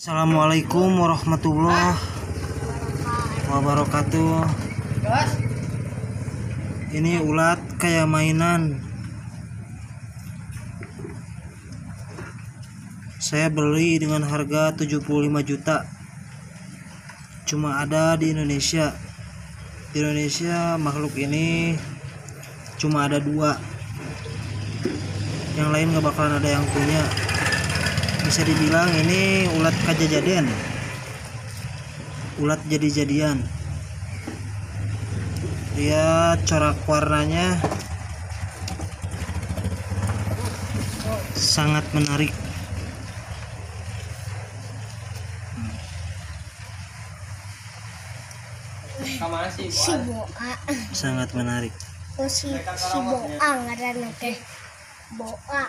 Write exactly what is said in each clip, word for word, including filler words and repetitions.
Assalamualaikum warahmatullahi wabarakatuh. Ini ulat kayak mainan. Saya beli dengan harga tujuh puluh lima juta. Cuma ada di Indonesia. Di Indonesia makhluk ini cuma ada dua. Yang lain gak bakalan ada yang punya. Bisa dibilang ini ulat kejadian, ulat jadi-jadian. Lihat corak warnanya sangat menarik. Si boa Sangat menarik. oh, si si boa ngaranna teh boa.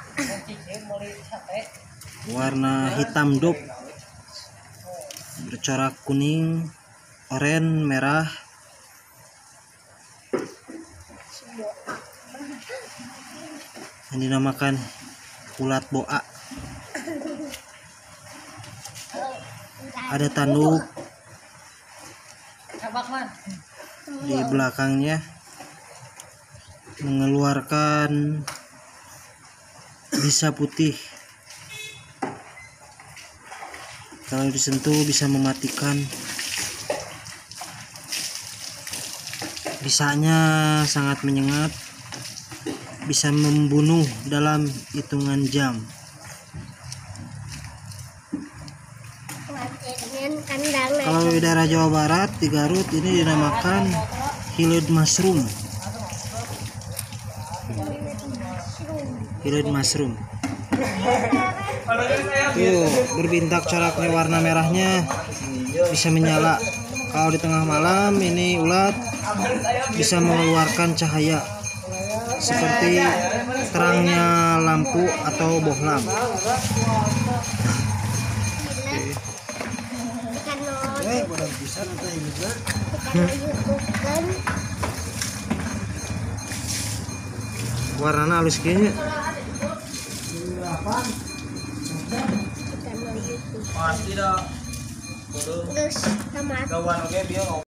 Warna hitam dop, bercorak kuning, oranye, merah. Si boa Yang dinamakan ulat boa. Ada tanduk di belakangnya, mengeluarkan bisa putih. Kalau disentuh bisa mematikan. Bisanya sangat menyengat, bisa membunuh dalam hitungan jam. Kalau di daerah Jawa Barat, di Garut, ini dinamakan hilid mushroom. Hilid mushroom. Tuh, berbintak coraknya, warna merahnya bisa menyala. Kalau di tengah malam ini ulat bisa mengeluarkan cahaya seperti terangnya lampu atau bohlam. Warnanya halus kayaknya. Pasti dah. Terus sama